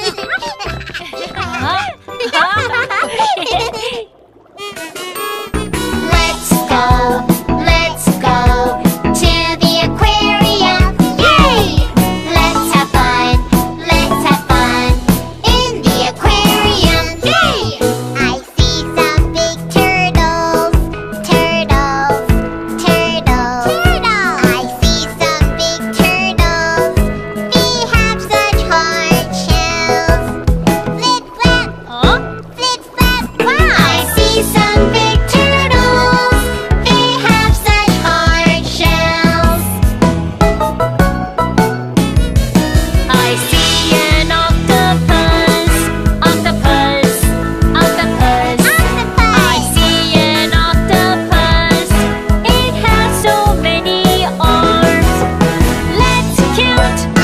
Let's go to the aquarium. Yay! Let's have fun in the aquarium. Yay! I see some big turtles. I see some big turtles. They have such hard shells. Flip flap. Wow! I see some big turtles. They have such hard shells. I see an octopus. I see an octopus. It has so many arms. Let's count